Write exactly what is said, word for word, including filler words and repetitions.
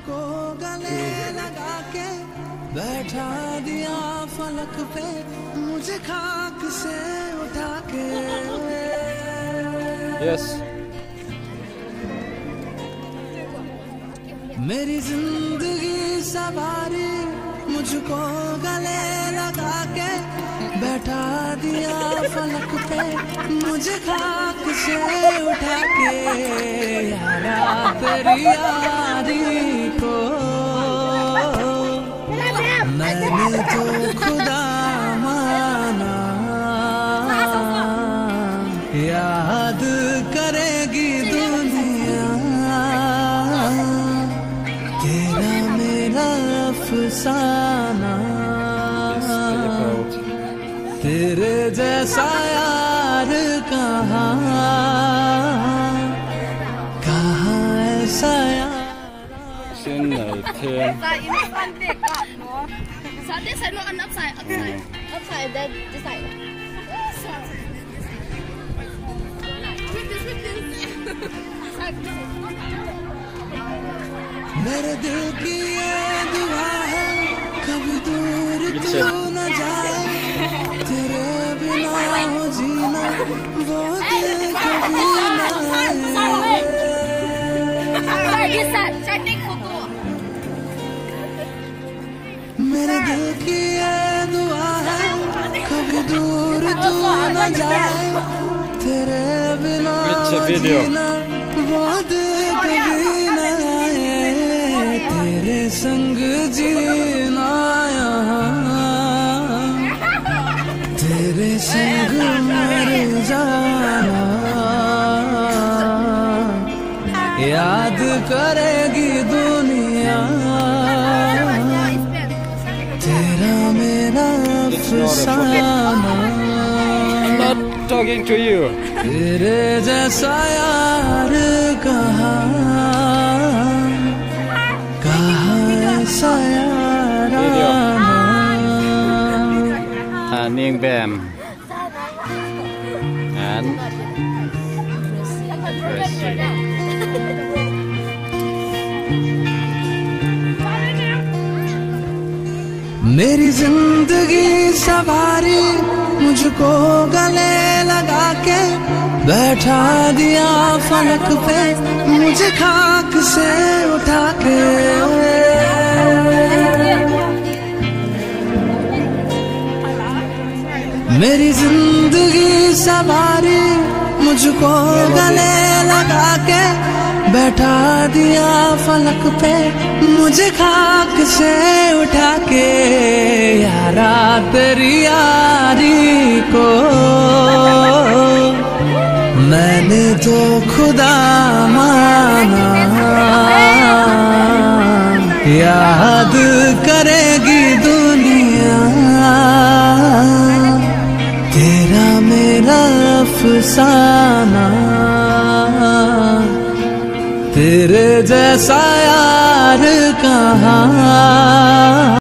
मुझको गले लगा के बैठा दिया फलक पे, मुझे खाक से उठा के। यस मेरी जिंदगी सवारी मुझको गले लगा के बैठा दिया फलक पे, मुझे खाक से उठा के। यारा तेरी यारी को मैंने तो खुदा माना, याद करेगी दुनिया तेरा मेरा अफसाना। तेरे जैसा यार कहाँ कहाँ ऐसा यार। 先来听。 Sa atin, sa mo ang upside, upside, upside, then decide. मेरे दिल की ये दुआ है कभी दूर तू न जाए, तेरे बिना हो जीना वो दिल कभी न आए। मेरे दिल की ये दुआ है कभी दूर तू न जाए, तेरे बिना हो जीना वो दिल कभी न आए। तेरे संग जीना यहाँ, तेरे संग मर जाना, याद करेगी दुनिया तेरा मेरा अफसाना। Not talking to you. तेरे जैसा यार कहाँ कहाँ ऐसा यार आना। Hanning Bam and मेरी जिंदगी सवारी मुझको गले लगा के बैठा दिया फलक पे, मुझे खाक से उठा के। मेरी जिंदगी सवारी मुझको गले लगा के बैठा दिया फलक पे, मुझे खाक से उठा के। यारा तेरी यारी को मैंने तो खुदा माना, याद करेगी दुनिया तेरा मेरा अफसाना। तेरे जैसा यार कहाँ